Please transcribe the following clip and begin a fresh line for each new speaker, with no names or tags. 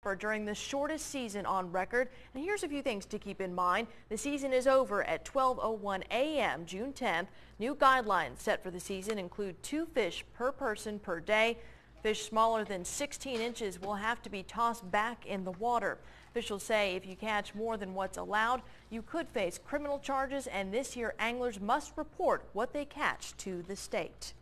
snapper during the shortest season on record. And here's a few things to keep in mind. The season is over at 12:01 a.m. June 10th. New guidelines set for the season include 2 fish per person per day. Fish smaller than 16 inches will have to be tossed back in the water. Officials say if you catch more than what's allowed, you could face criminal charges, and this year anglers must report what they catch to the state.